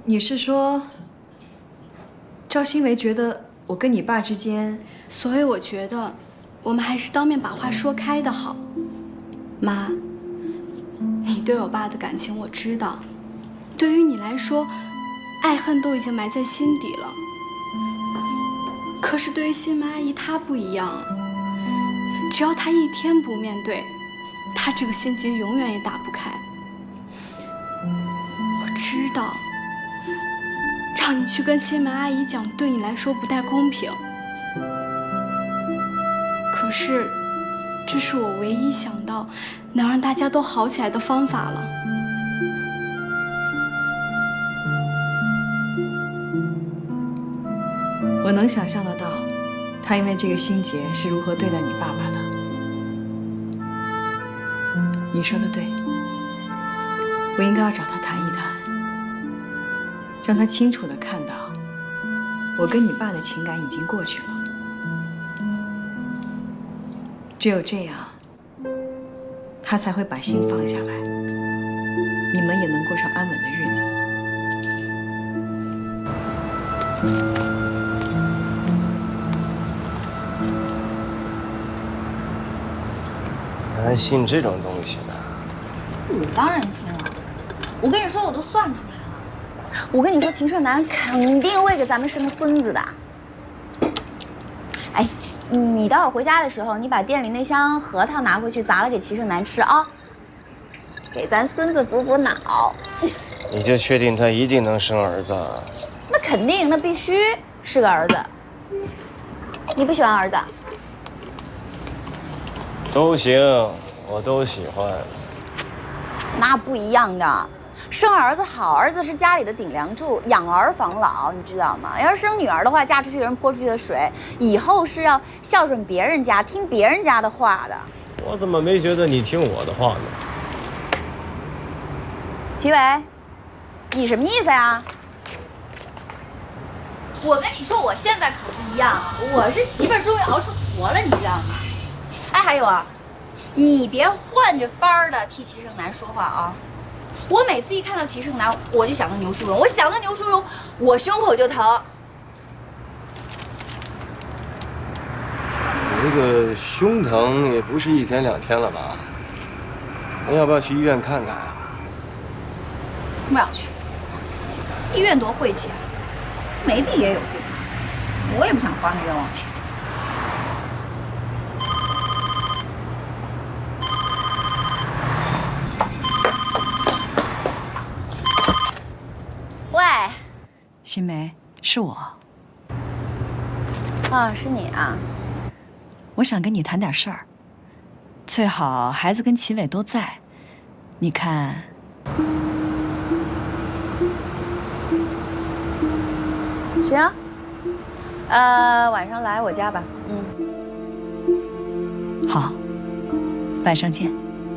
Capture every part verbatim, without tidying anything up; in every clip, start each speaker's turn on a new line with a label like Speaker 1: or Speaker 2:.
Speaker 1: 你是说，赵新梅觉得我跟你爸之间？
Speaker 2: 所以我觉得，我们还是当面把话说开的好。妈，你对我爸的感情我知道，对于你来说，爱恨都已经埋在心底了。可是对于新梅阿姨，她不一样。只要她一天不面对，她这个心结永远也打不开。我知道。 让你去跟新梅阿姨讲，对你来说不太公平。可是，这是我唯一想到能让大家都好起来的方法了。
Speaker 1: 我能想象得到，他因为这个心结是如何对待你爸爸的。你说的对，我应该要找他谈一谈。 让他清楚地看到，我跟你爸的情感已经过去了。只有这样，他才会把心放下来，你们也能过上安稳的日子。
Speaker 3: 你还信这种东西呢？
Speaker 4: 我当然信了。我跟你说，我都算出来了。 我跟你说，秦胜男肯定会给咱们生个孙子的。哎，你你待会儿回家的时候，你把店里那箱核桃拿回去砸了给秦胜男吃啊，给咱孙子补补脑。
Speaker 3: 你就确定他一定能生儿子？
Speaker 4: 那肯定，那必须是个儿子。你不喜欢儿子？
Speaker 3: 都行，我都喜欢。
Speaker 4: 那不一样的。 生儿子好，儿子是家里的顶梁柱，养儿防老，你知道吗？要是生女儿的话，嫁出去人泼出去的水，以后是要孝顺别人家，听别人家的话的。
Speaker 3: 我怎么没觉得你听我的话呢？
Speaker 4: 齐伟，你什么意思呀？我跟你说，我现在可不一样，我是媳妇儿终于熬成婆了，你知道吗？哎，还有啊，你别换着法儿的替齐胜男说话啊！ 我每次一看到齐胜男，我就想到牛淑荣，我想到牛淑荣，我胸口就疼。
Speaker 3: 你这个胸疼也不是一天两天了吧？那要不要去医院看看啊？
Speaker 4: 不想去，医院多晦气啊，没病也有病，我也不想花那冤枉钱。
Speaker 1: 新梅，是我。
Speaker 4: 啊，是你啊！
Speaker 1: 我想跟你谈点事儿，最好孩子跟齐伟都在。你看，
Speaker 4: 行，呃，晚上来我家吧。嗯，
Speaker 1: 好，晚上见。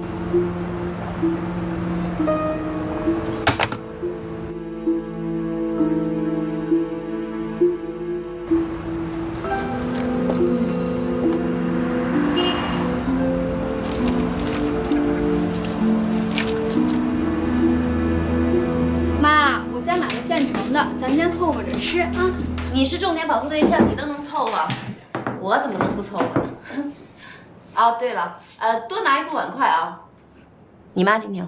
Speaker 2: 咱先凑合着吃啊！
Speaker 4: 你是重点保护对象，你都能凑合，我怎么能不凑合呢？哦，对了，呃，多拿一副碗筷啊！你妈今天回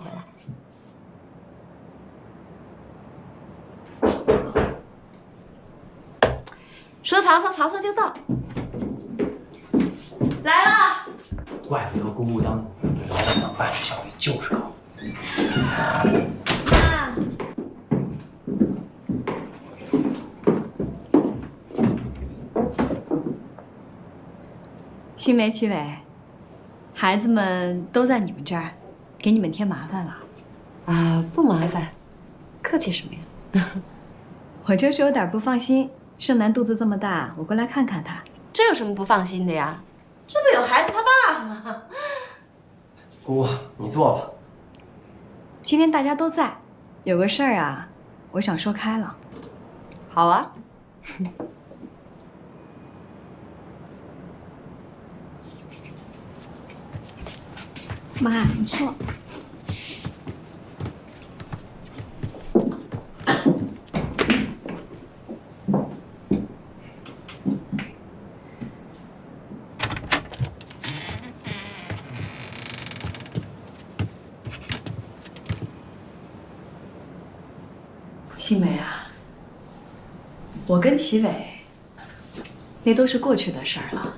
Speaker 4: 来，说曹操，曹操就到。来了。
Speaker 5: 怪不得姑姑当老板娘办事效率就是高。
Speaker 2: 妈。
Speaker 1: 新梅、齐伟，孩子们都在你们这儿，给你们添麻烦了。
Speaker 6: 啊，不麻烦，客气什么呀？
Speaker 1: 我就是有点不放心，胜男肚子这么大，我过来看看他。
Speaker 6: 这有什么不放心的呀？
Speaker 4: 这不有孩子他爸吗？
Speaker 5: 姑姑，你坐吧。
Speaker 1: 今天大家都在，有个事儿啊，我想说开了。
Speaker 6: 好啊。
Speaker 2: 妈，你坐。
Speaker 1: 新梅啊，我跟齐伟，那都是过去的事儿了，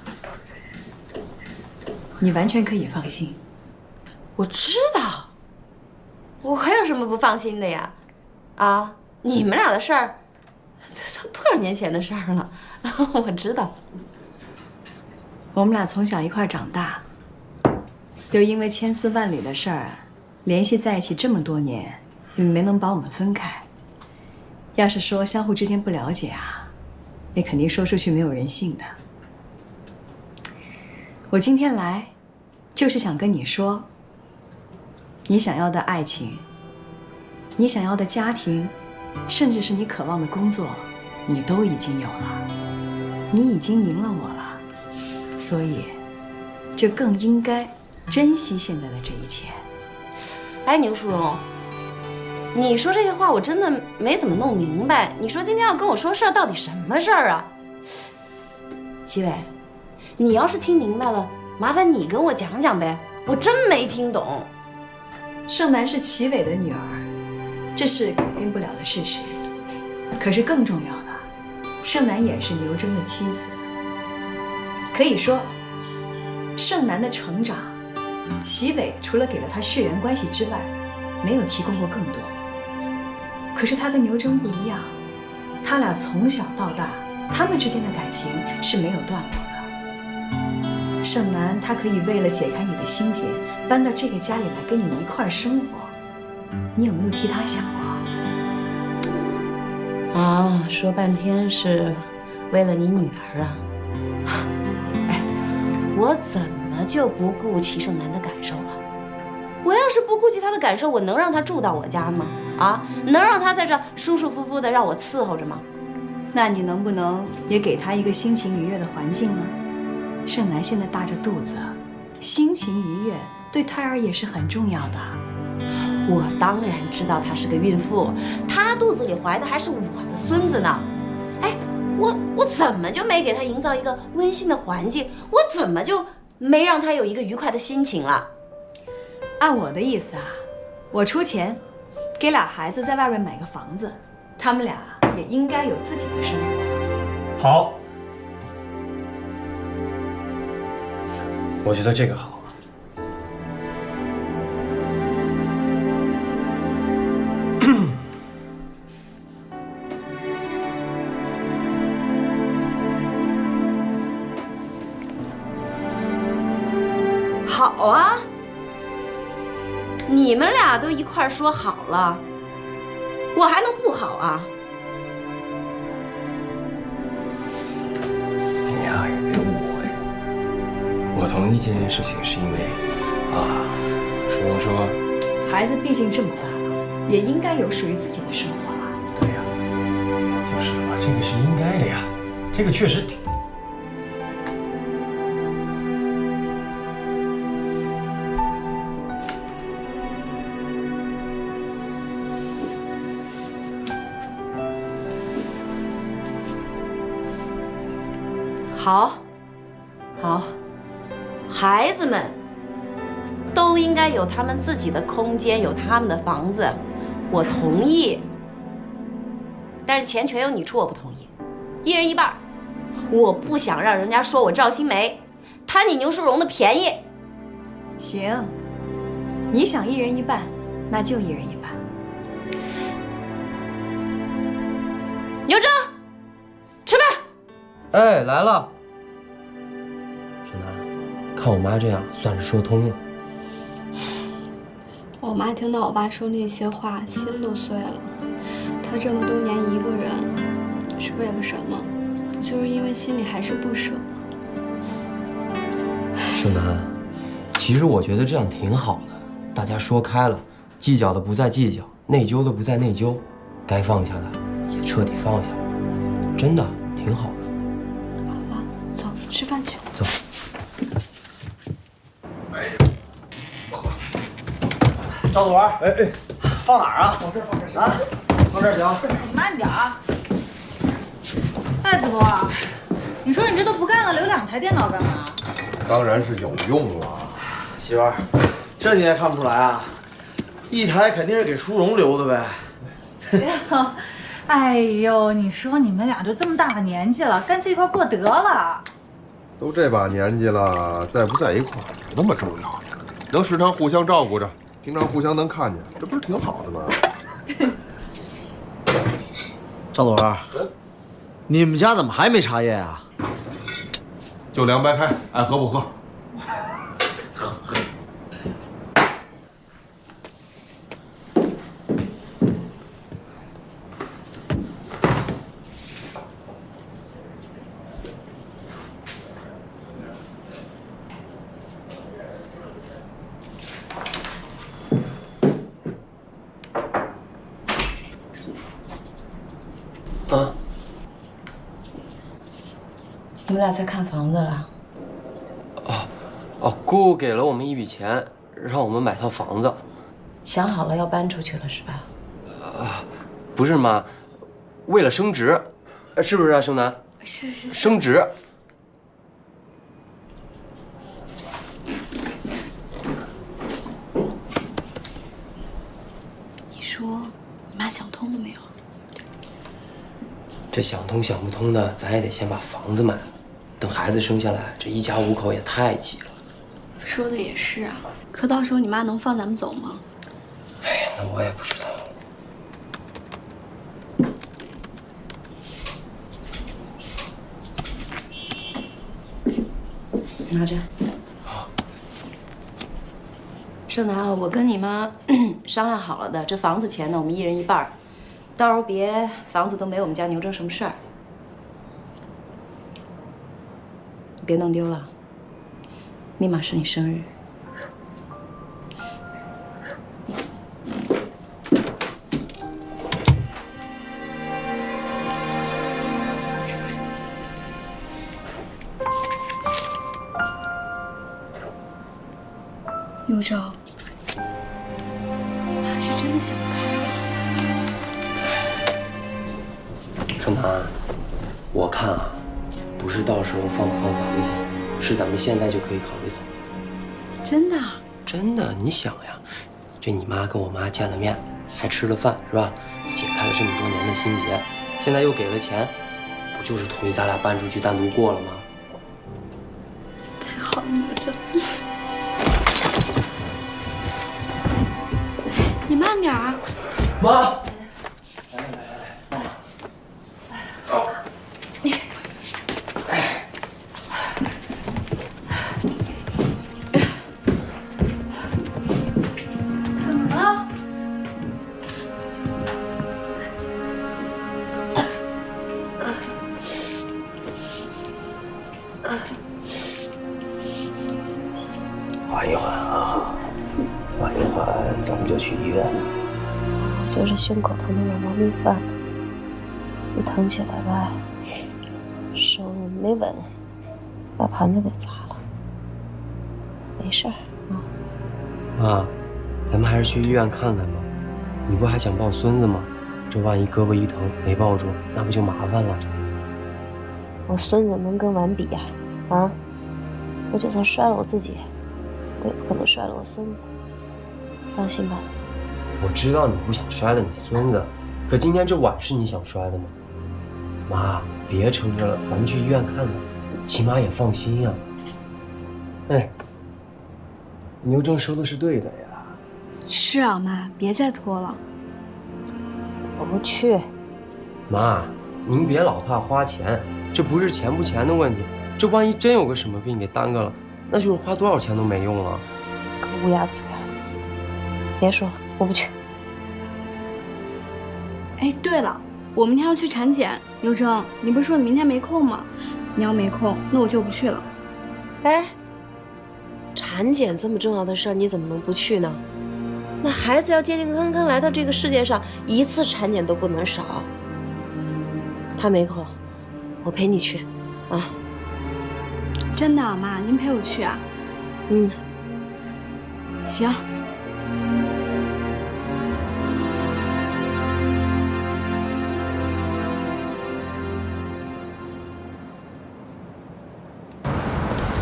Speaker 1: 你完全可以放心。
Speaker 6: 我知道，我还有什么不放心的呀？啊，你们俩的事儿，这都多少年前的事儿了，我知道。
Speaker 1: 我们俩从小一块长大，又因为千丝万缕的事儿联系在一起这么多年，也没能把我们分开。要是说相互之间不了解啊，那肯定说出去没有人信的。我今天来，就是想跟你说，你想要的爱情，你想要的家庭，甚至是你渴望的工作，你都已经有了，你已经赢了我了，所以就更应该珍惜现在的这一切。
Speaker 6: 哎，牛淑荣，你说这个话我真的没怎么弄明白。你说今天要跟我说事儿，到底什么事儿啊？齐伟，你要是听明白了，麻烦你跟我讲讲呗，我真没听懂。
Speaker 1: 盛楠是齐伟的女儿，这是改变不了的事实。可是更重要的，盛楠也是牛真的妻子。可以说，盛楠的成长，齐伟除了给了他血缘关系之外，没有提供过更多。可是他跟牛真不一样，他俩从小到大，他们之间的感情是没有断过的。盛楠他可以为了解开你的心结，搬到这个家里来跟你一块儿生活，你有没有替他想过？
Speaker 6: 啊，说半天是为了你女儿啊！哎，我怎么就不顾齐盛楠的感受了？我要是不顾及他的感受，我能让他住到我家吗？啊，能让他在这舒舒服服的让我伺候着吗？
Speaker 1: 那你能不能也给他一个心情愉悦的环境呢？盛楠现在大着肚子，心情愉悦对胎儿也是很重要的。
Speaker 6: 我当然知道她是个孕妇，她肚子里怀的还是我的孙子呢。哎，我我怎么就没给她营造一个温馨的环境？我怎么就没让她有一个愉快的心情了？
Speaker 1: 按我的意思啊，我出钱给俩孩子在外面买个房子，他们俩也应该有自己的生活了。
Speaker 5: 好，我觉得这个好。
Speaker 6: 好啊，你们俩都一块儿说好了，我还能不好啊？
Speaker 3: 你呀也别误会，我同意这件事情是因为啊，淑荣说，
Speaker 1: 孩子毕竟这么大了，也应该有属于自己的生活了。
Speaker 5: 对呀，就是嘛，这个是应该的呀，这个确实挺。
Speaker 6: 好，好，孩子们都应该有他们自己的空间，有他们的房子，我同意。但是钱全由你出，我不同意，一人一半。我不想让人家说我赵新梅贪你牛淑荣的便宜。
Speaker 1: 行，你想一人一半，那就一人一半。
Speaker 6: 牛真，吃饭。
Speaker 5: 哎，来了。沈楠，看我妈这样，算是说通了。
Speaker 2: 我妈听到我爸说那些话，心都碎了。她这么多年一个人，是为了什么？不就是因为心里还是不舍吗？
Speaker 5: 盛楠，其实我觉得这样挺好的，大家说开了，计较的不再计较，内疚的不再内疚，该放下的也彻底放下了，真的挺好的。
Speaker 2: 好了，走，吃饭去。
Speaker 5: 走。
Speaker 7: 赵子玩，哎哎，放哪儿啊？放这儿，放这儿，啊，放这儿行。
Speaker 8: 你慢点啊！哎，子博，你说你这都不干了，留两台电脑干嘛？
Speaker 9: 当然是有用了。
Speaker 7: 媳妇儿，这你也看不出来啊？一台肯定是给淑荣留的呗。
Speaker 8: 哎呦，你说你们俩都这么大的年纪了，干脆一块过得了。
Speaker 9: 都这把年纪了，在不在一块儿不那么重要，能时常互相照顾着，平常互相能看见，这不是挺好的吗？
Speaker 7: 赵总儿，你们家怎么还没茶叶啊？
Speaker 9: 就凉白开，爱喝不喝。
Speaker 6: 啊，你们俩在看房子了？
Speaker 5: 哦，哦，姑姑给了我们一笔钱，让我们买套房子。
Speaker 6: 想好了要搬出去了是吧？
Speaker 5: 啊，不是妈，为了升职，是不是啊，盛楠？
Speaker 2: 是是。
Speaker 5: 升职。
Speaker 2: 你说，你妈想通了没有？
Speaker 5: 这想通想不通的，咱也得先把房子买了。等孩子生下来，这一家五口也太挤了。
Speaker 2: 说的也是啊，可到时候你妈能放咱们走吗？
Speaker 5: 哎呀，那我也不知道。
Speaker 6: 拿着。好。盛楠啊，我跟你妈商量好了的，这房子钱呢，我们一人一半儿。到时候别房子都没我们家牛正什么事儿，别弄丢了。密码是你生日。
Speaker 2: 佑正，你妈是真的想开了。
Speaker 5: 盛楠，我看啊，不是到时候放不放咱们走，是咱们现在就可以考虑走。
Speaker 2: 真的？
Speaker 5: 真的，你想呀，这你妈跟我妈见了面，还吃了饭，是吧？解开了这么多年的心结，现在又给了钱，不就是同意咱俩搬出去单独过了吗？
Speaker 2: 太好了，佑正。你慢点儿。
Speaker 5: 妈。
Speaker 3: 缓一缓啊，缓一缓，咱们就去医院。
Speaker 6: 就是胸口疼的往往没犯，一疼起来吧，手没稳，把盘子给砸了。没事儿啊。
Speaker 5: 妈，咱们还是去医院看看吧。你不还想抱孙子吗？这万一胳膊一疼没抱住，那不就麻烦了？
Speaker 6: 我孙子能跟碗比呀？啊！我就算摔了我自己，我也不可能摔了我孙子。放心吧。
Speaker 5: 我知道你不想摔了你孙子，可今天这碗是你想摔的吗？妈，别撑着了，咱们去医院看看，起码也放心呀。哎，牛正说的是对的呀。
Speaker 2: 是啊，妈，别再拖了。
Speaker 6: 我不去。
Speaker 5: 妈，您别老怕花钱，这不是钱不钱的问题，这万一真有个什么病给耽搁了，那就是花多少钱都没用了。
Speaker 6: 可乌鸦嘴了，别说了，我不去。
Speaker 2: 哎，对了，我明天要去产检。刘正，你不是说你明天没空吗？你要没空，那我就不去了。
Speaker 6: 哎，产检这么重要的事儿，你怎么能不去呢？那孩子要健健康康来到这个世界上，一次产检都不能少。他没空，我陪你去，啊？
Speaker 2: 真的啊，妈，您陪我去啊？
Speaker 6: 嗯，
Speaker 2: 行。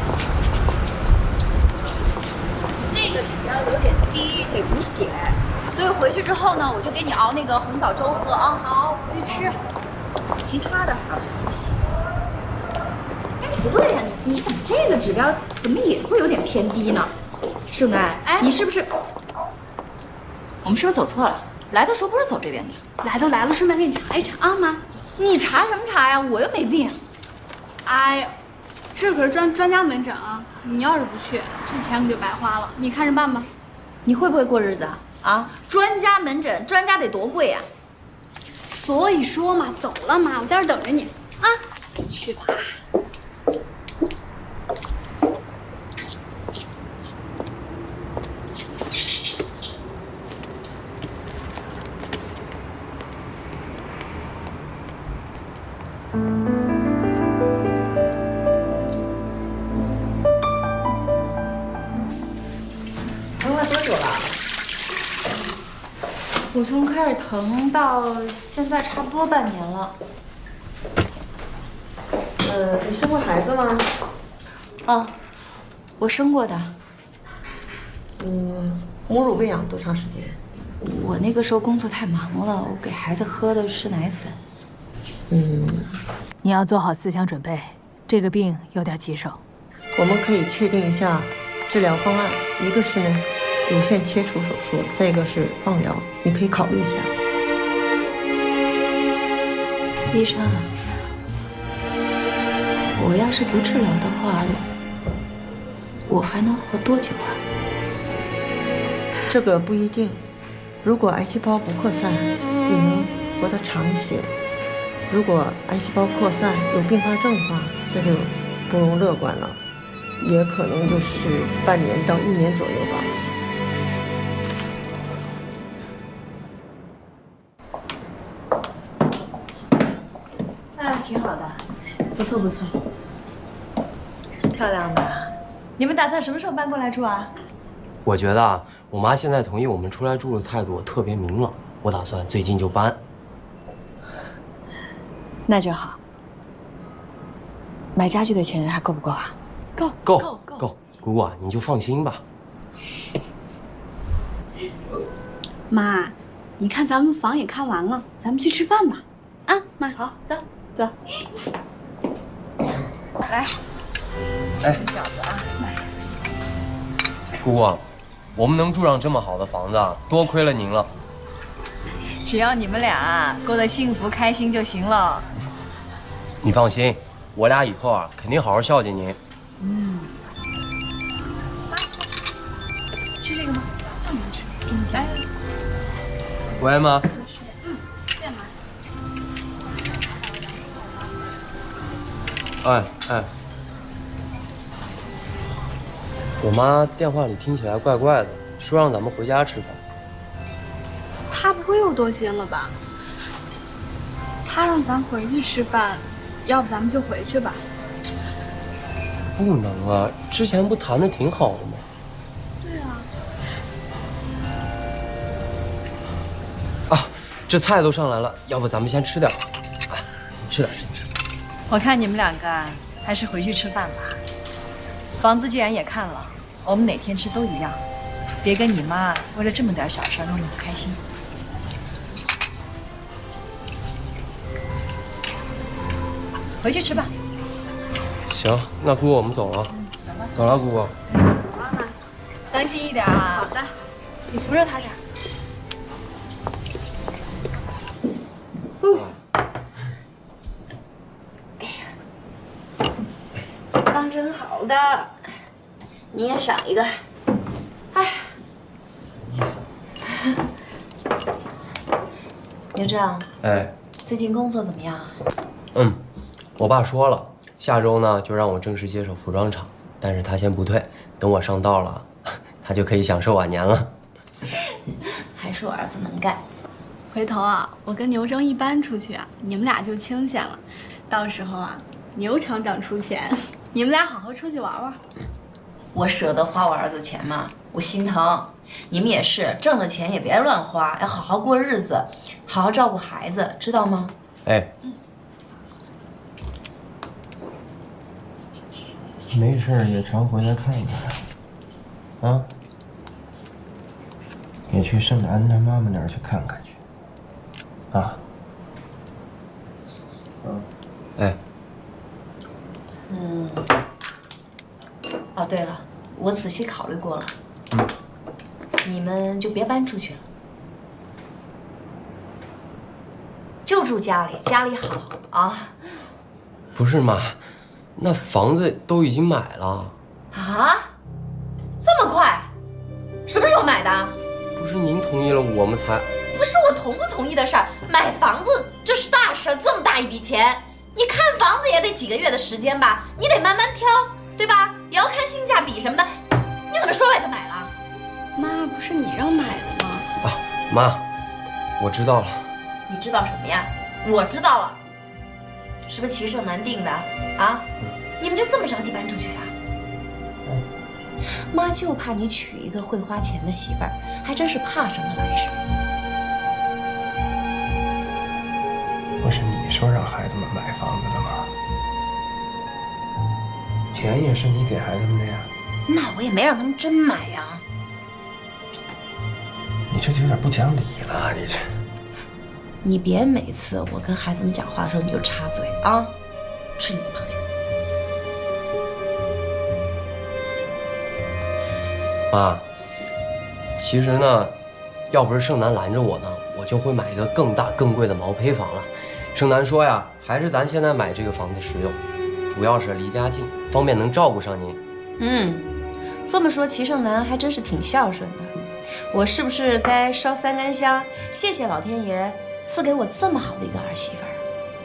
Speaker 4: 这个只要有点低，得补血， 所以回去之后呢，我就给你熬那个红枣粥喝啊。好，回去吃。其他的好像不行。哎，不对呀、啊，你你怎么这个指标怎么也会有点偏低呢？盛楠，哎，你是不是？我们是不是走错了？来的时候不是走这边的？
Speaker 2: 来都来了，顺便给你查一查啊，妈。
Speaker 4: 你查什么查呀？我又没病。
Speaker 2: 哎呀，这可是专专家门诊啊！你要是不去，这钱可就白花了。你看着办吧。
Speaker 4: 你会不会过日子啊？啊，专家门诊，专家得多贵呀、啊？
Speaker 2: 所以说嘛，走了妈，我在这等着你啊。去吧。
Speaker 10: 疼了多久了？
Speaker 4: 我从开始疼到现在差不多半年了。
Speaker 10: 呃，你生过孩子吗？
Speaker 4: 哦，我生过的。
Speaker 10: 嗯，母乳喂养多长时间？
Speaker 4: 我那个时候工作太忙了，我给孩子喝的是奶粉。
Speaker 10: 嗯，
Speaker 11: 你要做好思想准备，这个病有点棘手。
Speaker 10: 我们可以确定一下治疗方案，一个是呢乳腺切除手术，再一个是放疗，你可以考虑一下。
Speaker 4: 医生，我要是不治疗的话，我还能活多久啊？
Speaker 10: 这个不一定，如果癌细胞不扩散，你能活得长一些；如果癌细胞扩散有并发症的话，这就不容乐观了，也可能就是半年到一年左右吧。
Speaker 1: 啊，挺好的，不错不错，漂亮的。你们打算什么时候搬过来住啊？
Speaker 5: 我觉得啊，我妈现在同意我们出来住的态度特别明朗，我打算最近就搬。
Speaker 1: 那就好。买家具的钱还够不够啊？
Speaker 2: 够
Speaker 5: 够够够，姑姑啊，你就放心吧。
Speaker 2: 妈，你看咱们房也看完了，咱们去吃饭吧。啊，妈，好，走
Speaker 1: 走。来，
Speaker 5: 哎，饺子啊！姑姑，我们能住上这么好的房子，多亏了您了。
Speaker 1: 只要你们俩过得幸福开心就行了。
Speaker 5: 你放心，我俩以后啊，肯定好好孝敬您。
Speaker 1: 嗯。吃这个吗？让你们吃，给你加。
Speaker 5: 喂，妈。
Speaker 2: 嗯，对妈。
Speaker 5: 哎哎，我妈电话里听起来怪怪的，说让咱们回家吃饭。
Speaker 2: 她不会又多心了吧？她让咱回去吃饭，要不咱们就回去吧。
Speaker 5: 不能啊，之前不谈的挺好的吗？
Speaker 2: 对啊。
Speaker 5: 啊，这菜都上来了，要不咱们先吃点？哎，你吃点，先吃。
Speaker 1: 我看你们两个还是回去吃饭吧。房子既然也看了，我们哪天吃都一样，别跟你妈为了这么点小事弄得不开心。回去吃吧。
Speaker 5: 行，那姑姑我们走了。走了，姑姑。
Speaker 1: 妈妈，当心一点啊。
Speaker 2: 好的。
Speaker 1: 你扶着他点。
Speaker 4: 当真好的，你也赏一个。哎，牛正，
Speaker 5: 哎，
Speaker 4: 最近工作怎么样啊？
Speaker 5: 嗯，我爸说了，下周呢就让我正式接手服装厂，但是他先不退，等我上道了，他就可以享受晚年了。
Speaker 4: 还是我儿子能干。
Speaker 2: 回头啊，我跟牛正一搬出去啊，你们俩就清闲了。到时候啊，牛厂长出钱，你们俩好好出去玩玩。
Speaker 4: 我舍得花我儿子钱吗？我心疼。你们也是，挣了钱也别乱花，要好好过日子，好好照顾孩子，知道吗？
Speaker 5: 哎，没事也常回来看看啊。
Speaker 3: 也去盛楠他妈妈那儿去看看去。啊。
Speaker 5: 嗯。哎。
Speaker 6: 嗯。哦，对了，我仔细考虑过了，
Speaker 5: 嗯，
Speaker 6: 你们就别搬出去了，就住家里，家里好啊。
Speaker 5: 不是妈，那房子都已经买了。
Speaker 6: 啊？这么快？什么时候买的？
Speaker 5: 不是您同意了，我们才……
Speaker 6: 不是我同不同意的事儿，买房子这是大事，这么大一笔钱，你看房子也得几个月的时间吧，你得慢慢挑，对吧？也要看性价比什么的。你怎么说买就买了？
Speaker 2: 妈，不是你让买的吗？
Speaker 5: 啊，妈，我知道了。
Speaker 6: 你知道什么呀？我知道了，是不是齐胜男定的啊？你们就这么着急搬出去啊？妈就怕你娶一个会花钱的媳妇儿，还真是怕什么来什么。
Speaker 3: 不是你说让孩子们买房子的吗？钱也是你给孩子们的呀。
Speaker 6: 那我也没让他们真买呀。
Speaker 3: 你这就有点不讲理了，你这。
Speaker 6: 你别每次我跟孩子们讲话的时候你就插嘴啊！吃你的螃蟹。
Speaker 5: 妈，其实呢，要不是盛楠拦着我呢，我就会买一个更大更贵的毛坯房了。盛楠说呀，还是咱现在买这个房子实用，主要是离家近，方便能照顾上您。
Speaker 6: 嗯，这么说齐胜男还真是挺孝顺的。我是不是该烧三根香，谢谢老天爷赐给我这么好的一个儿媳妇儿？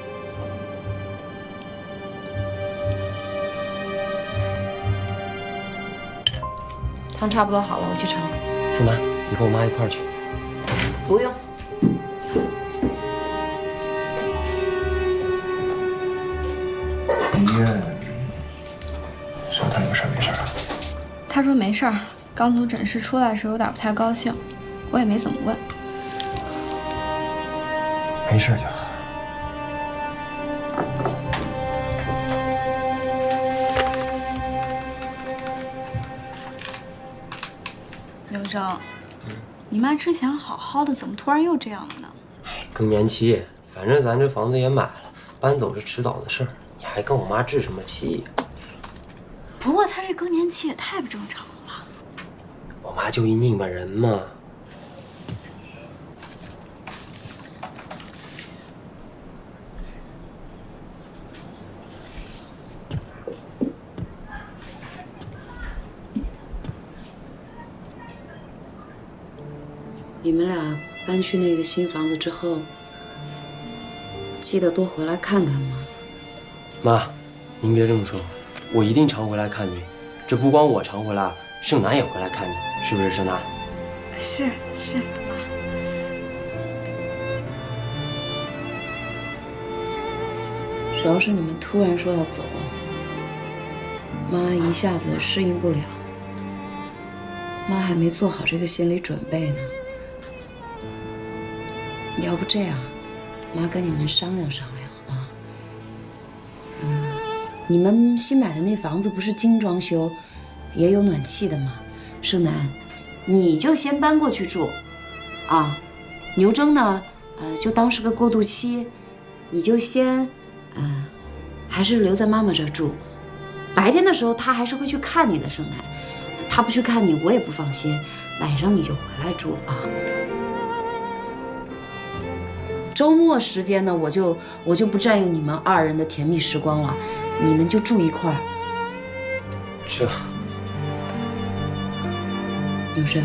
Speaker 6: 汤差不多好了，我去盛。
Speaker 5: 盛楠，你跟我妈一块儿去。
Speaker 6: 不用。
Speaker 3: 医院说他有事没事啊？
Speaker 2: 他说没事儿，刚从诊室出来时有点不太高兴，我也没怎么问。
Speaker 3: 没事就好。
Speaker 2: 刘征，你妈之前好好的，怎么突然又这样了呢？
Speaker 5: 哎，更年期，反正咱这房子也买了，搬走是迟早的事儿，你还跟我妈置什么气呀？
Speaker 2: 不过她这更年期也太不正常了吧？
Speaker 5: 我妈就一拧巴人嘛。
Speaker 6: 你们俩搬去那个新房子之后，记得多回来看看吗？
Speaker 5: 妈，您别这么说，我一定常回来看您。这不光我常回来，盛楠也回来看你，是不是盛楠？
Speaker 2: 是是。
Speaker 6: 主要是你们突然说要走，妈一下子适应不了，妈还没做好这个心理准备呢。要不这样，妈跟你们商量商量啊。嗯，你们新买的那房子不是精装修，也有暖气的吗？盛楠，你就先搬过去住，啊，牛征呢，呃，就当是个过渡期，你就先，呃，还是留在妈妈这儿住。白天的时候他还是会去看你的，盛楠，他不去看你，我也不放心。晚上你就回来住啊。周末时间呢，我就我就不占用你们二人的甜蜜时光了，你们就住一块儿。
Speaker 5: 这，
Speaker 6: 刘征，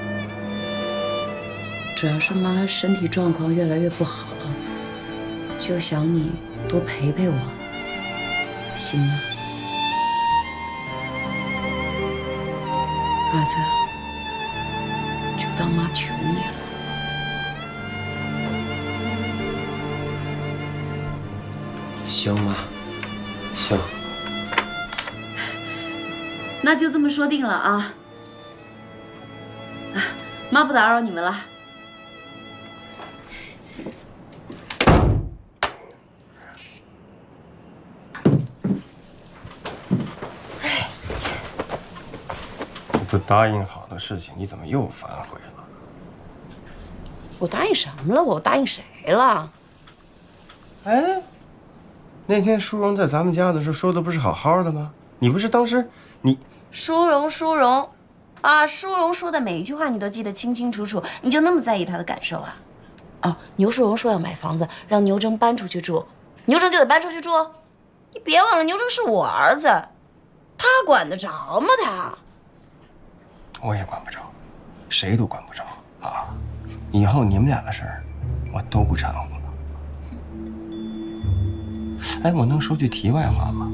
Speaker 6: 主要是妈身体状况越来越不好了，就想你多陪陪我，行吗？儿子，就当妈求你了。
Speaker 5: 行，妈，行。
Speaker 6: 那就这么说定了啊！啊，妈不打扰你们了。
Speaker 3: 都答应好的事情，你怎么又反悔了？
Speaker 6: 我答应什么了？我答应谁了？
Speaker 3: 哎，那天淑荣在咱们家的时候说的不是好好的吗？你不是当时你
Speaker 6: 淑荣，淑荣，啊，淑荣说的每一句话你都记得清清楚楚，你就那么在意她的感受啊？哦，牛淑荣说要买房子，让牛征搬出去住，牛征就得搬出去住。你别忘了，牛征是我儿子，他管得着吗？他。
Speaker 3: 我也管不着，谁都管不着啊！以后你们俩的事儿，我都不掺和了。哎，我能说句题外话吗？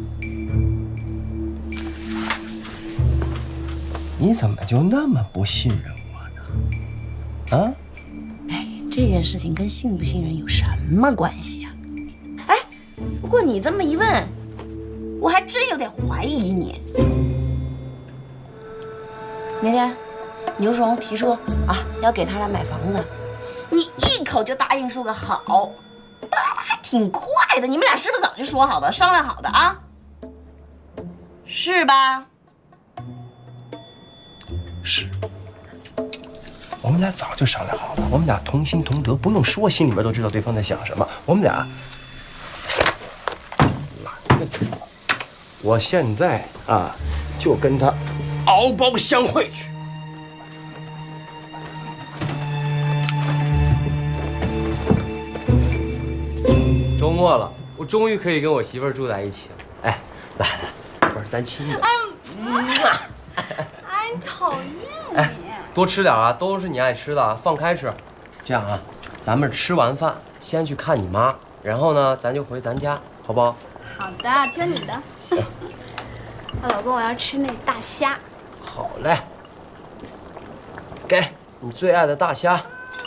Speaker 3: 你怎么就那么不信任我呢？啊？
Speaker 6: 哎，这件事情跟信不信任有什么关系啊？哎，不过你这么一问，我还真有点怀疑你。那天，牛淑荣提出啊要给他俩买房子，你一口就答应说个好，答的还挺快的。你们俩是不是早就说好的、商量好的啊？是吧？
Speaker 3: 是。我们俩早就商量好了，我们俩同心同德，不用说，心里面都知道对方在想什么。我们俩，我现在啊，就跟他敖包相会去。
Speaker 5: 周末了，我终于可以跟我媳妇儿住在一起了。哎，来来，不是咱亲一个。
Speaker 2: 哎，你讨厌你。
Speaker 5: 哎，多吃点啊，都是你爱吃的啊，放开吃。这样啊，咱们吃完饭先去看你妈，然后呢，咱就回咱家，好不好？
Speaker 2: 好的，听你的。那老公，我要吃那大虾。
Speaker 5: 好嘞，给你最爱的大虾。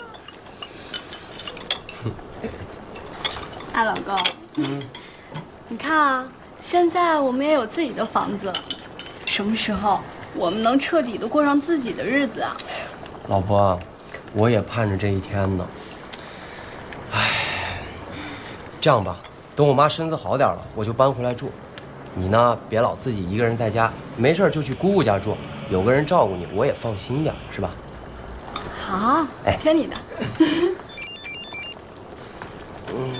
Speaker 2: 哎，老公，嗯，你看啊，现在我们也有自己的房子了，什么时候我们能彻底的过上自己的日子啊？
Speaker 5: 老婆，我也盼着这一天呢。哎，这样吧，等我妈身子好点了，我就搬回来住。你呢，别老自己一个人在家，没事就去姑姑家住，有个人照顾你，我也放心点，是吧？
Speaker 2: 好，
Speaker 5: 哎，
Speaker 2: 听你的。
Speaker 5: 嗯。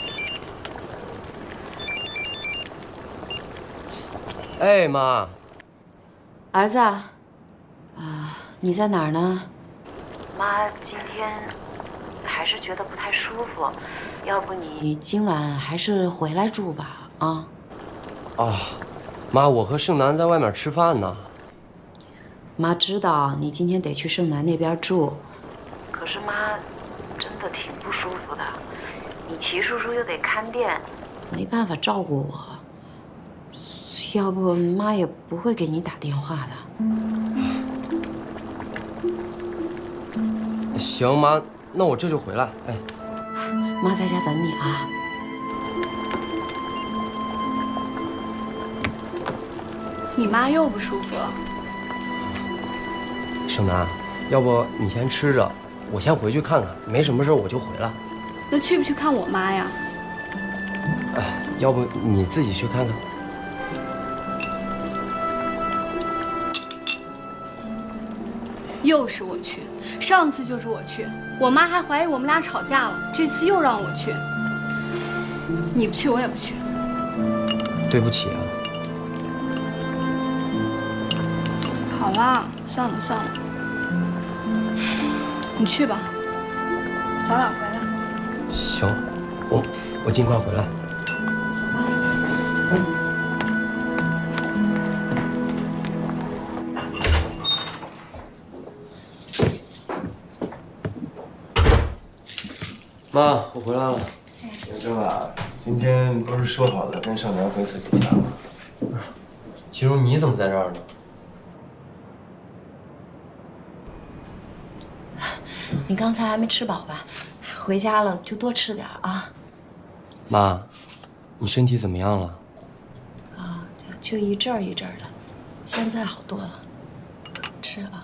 Speaker 5: 哎，妈。
Speaker 6: 儿子，啊，啊，你在哪儿呢？
Speaker 12: 妈今天还是觉得不太舒服，要不你
Speaker 6: 你今晚还是回来住吧，啊。
Speaker 5: 啊，妈，我和盛楠在外面吃饭呢。
Speaker 6: 妈知道你今天得去盛楠那边住，
Speaker 12: 可是妈真的挺不舒服的，你齐叔叔又得看店，
Speaker 6: 没办法照顾我。要不妈也不会给你打电话的。
Speaker 5: 行，妈，那我这就回来。哎，
Speaker 6: 妈在家等你啊。
Speaker 2: 你妈又不舒服了。
Speaker 5: 盛楠，要不你先吃着，我先回去看看，没什么事我就回来。
Speaker 2: 那去不去看我妈呀？
Speaker 5: 哎，要不你自己去看看。
Speaker 2: 又是我去，上次就是我去，我妈还怀疑我们俩吵架了，这次又让我去。你不去，我也不去。
Speaker 5: 对不起啊。
Speaker 2: 好啦，算了算了，你去吧，早点回来。
Speaker 5: 行，我我尽快回来。妈，我回来了。
Speaker 3: 刘征啊，今天不是说好了跟盛楠回自己家吗？
Speaker 5: 不是，齐荣，你怎么在这儿呢？
Speaker 6: 你刚才还没吃饱吧？回家了就多吃点啊。
Speaker 5: 妈，你身体怎么样了？
Speaker 6: 啊，就一阵儿一阵儿的，现在好多了。吃啊。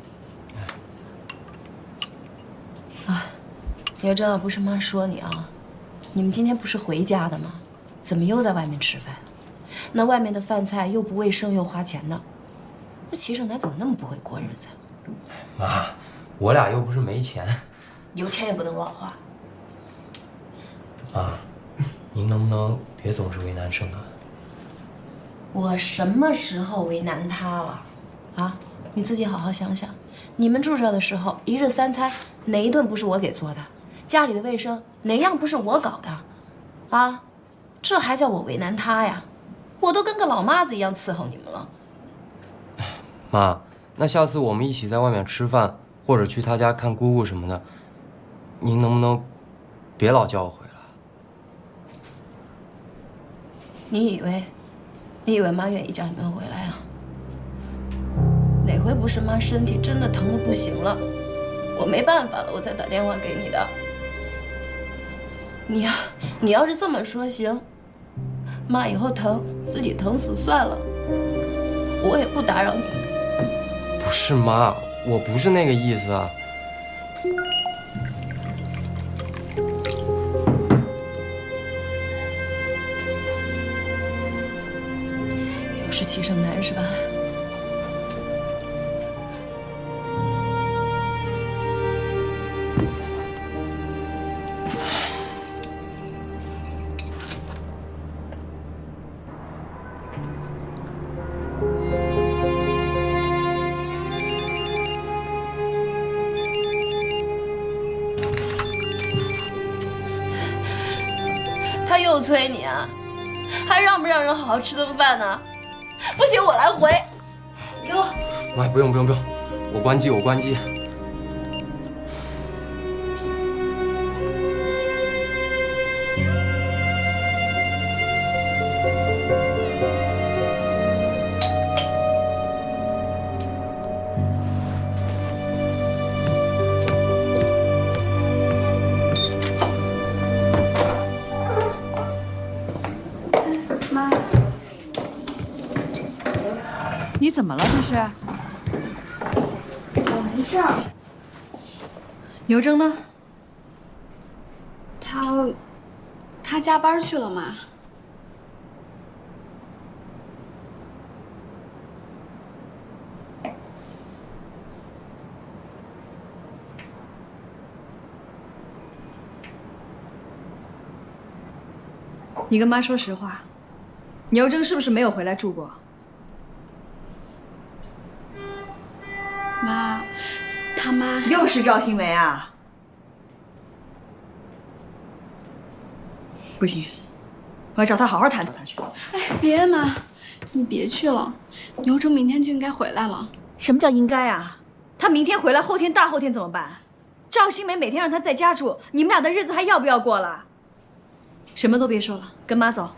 Speaker 6: 啊，刘征，不是妈说你啊，你们今天不是回家的吗？怎么又在外面吃饭？那外面的饭菜又不卫生又花钱的，那齐盛楠怎么那么不会过日子？
Speaker 5: 妈，我俩又不是没钱，
Speaker 6: 有钱也不能乱花。
Speaker 5: 妈，您能不能别总是为难盛楠？
Speaker 6: 我什么时候为难他了？啊，你自己好好想想。你们住这的时候，一日三餐哪一顿不是我给做的？家里的卫生哪样不是我搞的？啊，这还叫我为难他呀？我都跟个老妈子一样伺候你们了。
Speaker 5: 妈，那下次我们一起在外面吃饭，或者去他家看姑姑什么的，您能不能别老叫我回来？
Speaker 6: 你以为，你以为妈愿意叫你们回来啊？哪回不是妈身体真的疼得不行了，我没办法了，我才打电话给你的。你要你要是这么说行，妈以后疼自己疼死算了，我也不打扰你们。
Speaker 5: 不是妈，我不是那个意思啊。
Speaker 6: 又是齐胜男是吧？他又催你啊，还让不让人好好吃顿饭呢？不行，我来回。给我。
Speaker 5: 妈，不用不用不用，我关机我关机。
Speaker 1: 你怎么了？这是？
Speaker 2: 我没事儿。
Speaker 1: 牛征呢？
Speaker 2: 他，他加班去了嘛？
Speaker 1: 你跟妈说实话，牛征是不是没有回来住过？
Speaker 2: 妈，他妈
Speaker 1: 又是赵新梅啊！不行，我要找他好好谈谈他去。
Speaker 2: 哎，别妈，你别去了，牛征明天就应该回来了。
Speaker 1: 什么叫应该啊？他明天回来，后天大后天怎么办？赵新梅每天让他在家住，你们俩的日子还要不要过了？什么都别说了，跟妈走。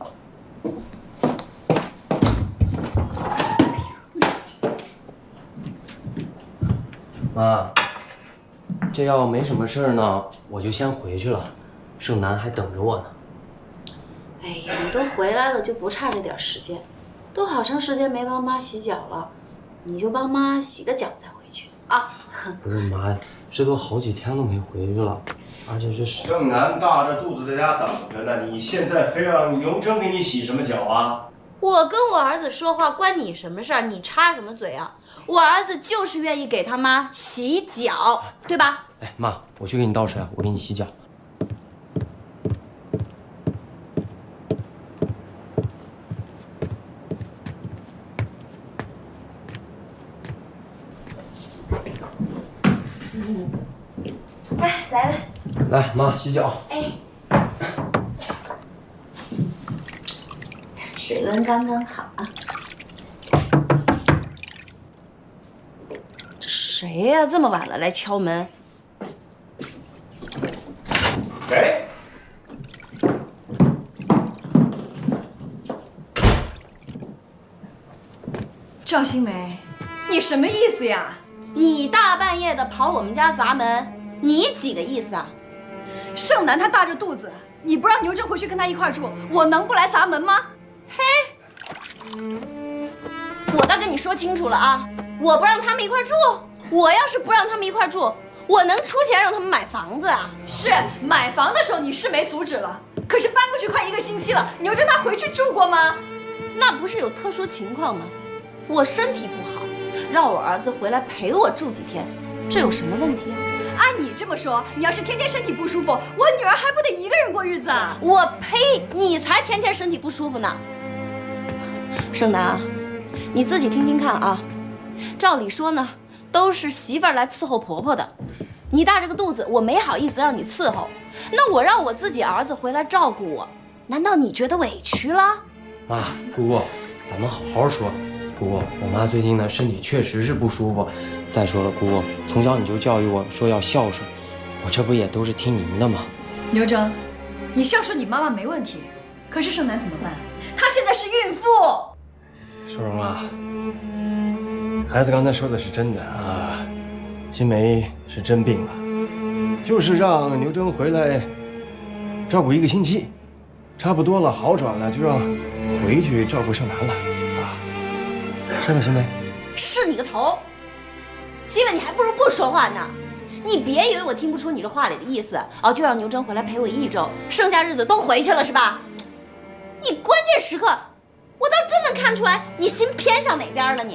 Speaker 5: 妈，这要没什么事儿呢，我就先回去了。盛楠还等着我呢。
Speaker 6: 哎呀，你都回来了，就不差这点时间。都好长时间没帮妈洗脚了，你就帮妈洗个脚再回去啊。
Speaker 5: 不是妈，这都好几天都没回去了，而且这是
Speaker 3: 盛楠大着肚子在家等着呢，你现在非让牛征给你洗什么脚啊？
Speaker 6: 我跟我儿子说话关你什么事儿？你插什么嘴啊？我儿子就是愿意给他妈洗脚，对吧？
Speaker 5: 哎，妈，我去给你倒水啊，我给你洗脚。
Speaker 6: 哎，来了。
Speaker 5: 来，妈，洗脚。
Speaker 6: 哎。水温刚刚好啊！这谁呀？这么晚了来敲门？
Speaker 3: 喂。
Speaker 1: 赵新梅，你什么意思呀？
Speaker 6: 你大半夜的跑我们家砸门，你几个意思啊？
Speaker 1: 盛楠他大着肚子，你不让牛征回去跟他一块住，我能不来砸门吗？
Speaker 6: 嘿，我倒跟你说清楚了啊！我不让他们一块住，我要是不让他们一块住，我能出钱让他们买房子啊？
Speaker 1: 是买房的时候你是没阻止了，可是搬过去快一个星期了，牛征他回去住过吗？
Speaker 6: 那不是有特殊情况吗？我身体不好，让我儿子回来陪我住几天，这有什么问题啊？
Speaker 1: 按你这么说，你要是天天身体不舒服，我女儿还不得一个人过日子啊？
Speaker 6: 我呸！你才天天身体不舒服呢。盛楠，你自己听听看啊。照理说呢，都是媳妇儿来伺候婆婆的。你大这个肚子，我没好意思让你伺候，那我让我自己儿子回来照顾我，难道你觉得委屈了？
Speaker 5: 妈，姑姑，咱们好好说。姑姑，我妈最近呢身体确实是不舒服。再说了，姑姑，从小你就教育我说要孝顺，我这不也都是听您的吗？
Speaker 1: 牛征，你孝顺你妈妈没问题，可是盛楠怎么办？她现在是孕妇。
Speaker 3: 淑荣啊，孩子刚才说的是真的啊，新梅是真病了，就是让牛征回来照顾一个星期，差不多了，好转了，就让回去照顾盛楠了啊，是吧，新梅？
Speaker 6: 是你个头！希文，你还不如不说话呢。你别以为我听不出你这话里的意思哦，就让牛征回来陪我一周，剩下日子都回去了是吧？你关键时刻，我倒真能看出来你心偏向哪边了你。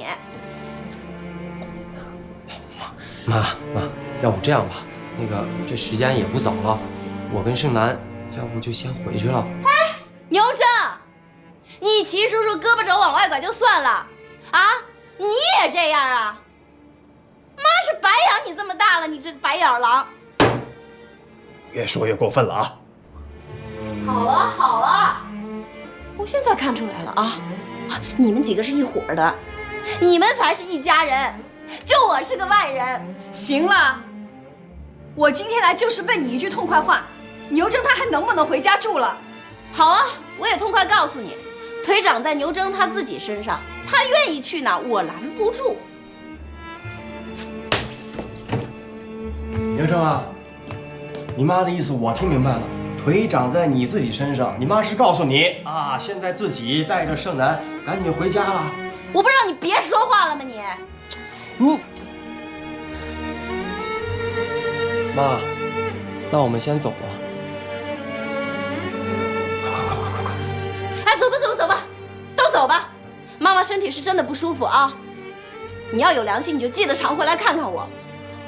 Speaker 5: 妈妈，要不这样吧，那个这时间也不早了，我跟盛楠要不就先回去了。
Speaker 6: 哎，牛征，你齐叔叔胳膊肘往外拐就算了，啊，你也这样啊？妈是白养你这么大了，你这个白眼狼！
Speaker 3: 越说越过分了啊！
Speaker 6: 好了好了，我现在看出来了啊，你们几个是一伙的，你们才是一家人，就我是个外人。
Speaker 1: 行了，我今天来就是问你一句痛快话，牛征他还能不能回家住了？
Speaker 6: 好啊，我也痛快告诉你，腿长在牛征他自己身上，他愿意去哪儿我拦不住。
Speaker 3: 牛征啊，你妈的意思我听明白了，腿长在你自己身上，你妈是告诉你啊，现在自己带着盛楠赶紧回家了。
Speaker 6: 我不让你别说话了吗你？
Speaker 3: 你
Speaker 5: 妈，那我们先走了。
Speaker 6: 哎，走吧走吧走吧，都走吧。妈妈身体是真的不舒服啊，你要有良心，你就记得常回来看看我。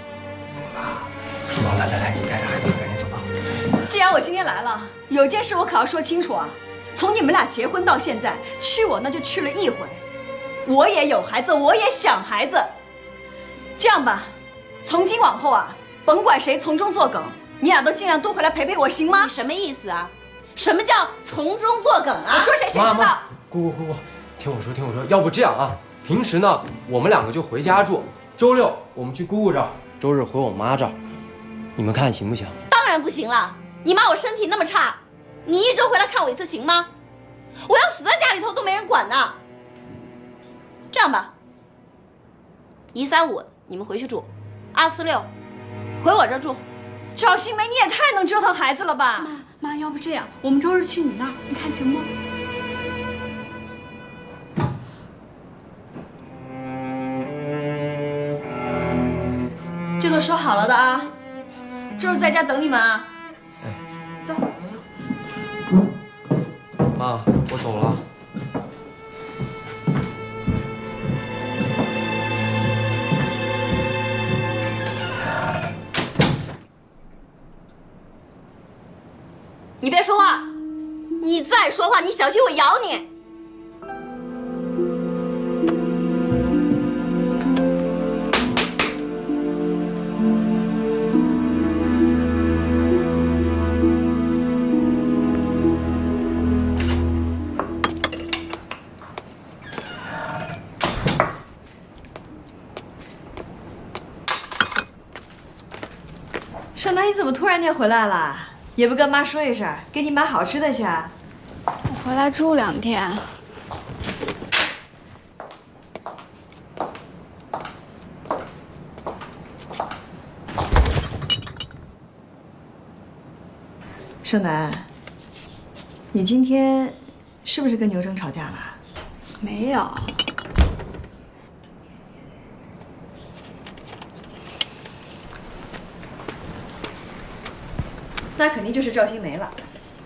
Speaker 3: 淑荣，来来来，你带着孩子赶紧走吧。
Speaker 1: 既然我今天来了，有件事我可要说清楚啊！从你们俩结婚到现在，去我那就去了一回，我也有孩子，我也想孩子。这样吧，从今往后啊，甭管谁从中作梗，你俩都尽量多回来陪陪我，行吗？
Speaker 6: 你什么意思啊？什么叫从中作梗啊？
Speaker 1: 我说谁谁知道？
Speaker 5: 姑姑姑姑，听我说听我说，要不这样啊，平时呢我们两个就回家住，周六我们去姑姑这儿，周日回我妈这儿。你们看行不行？
Speaker 6: 当然不行了！你妈我身体那么差，你一周回来看我一次行吗？我要死在家里头都没人管呢。这样吧，一三五你们回去住，二四六回我这儿住。
Speaker 1: 赵新梅，你也太能折腾孩子了吧！
Speaker 2: 妈妈，要不这样，我们周日去你那儿，你看行吗？
Speaker 1: 这都说好了的啊。周日在家等你们啊！走走。
Speaker 5: 妈，我走了。
Speaker 6: 你别说话，你再说话，你小心我咬你！
Speaker 1: 盛楠，你怎么突然间回来了？也不跟妈说一声，给你买好吃的去。
Speaker 2: 我回来住两天。
Speaker 1: 盛楠，你今天是不是跟牛征吵架了？
Speaker 2: 没有。
Speaker 1: 那肯定就是赵新梅了。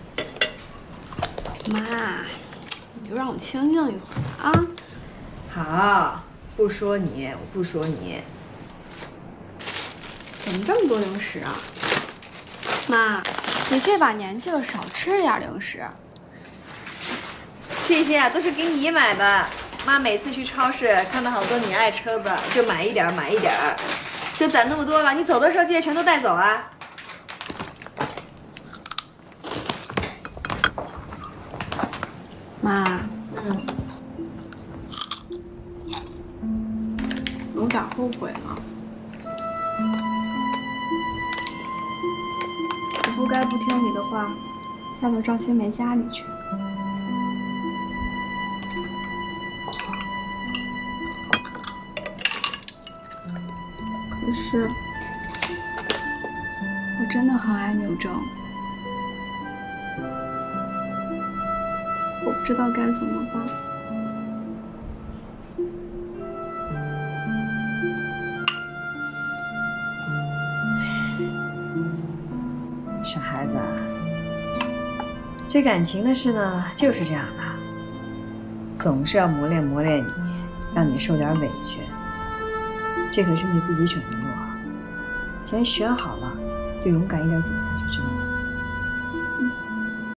Speaker 2: 妈，你就让我清静一会儿啊。
Speaker 1: 好，不说你，我不说你。
Speaker 2: 怎么这么多零食啊？妈，你这把年纪了，少吃点零食。
Speaker 8: 这些啊都是给你买的。妈每次去超市看到好多你爱吃的，就买一点买一点，就攒那么多了。你走的时候记得全都带走啊。
Speaker 2: 妈，
Speaker 8: 嗯，
Speaker 2: 有点后悔了。我不该不听你的话，嫁到赵新梅家里去。可是，我真的很爱牛正，我不知道该怎么办。
Speaker 8: 傻孩子，这感情的事呢，就是这样的，总是要磨练磨练你，让你受点委屈。这可是你自己选的路啊，既然选好了，就勇敢一点走下去，知道吗？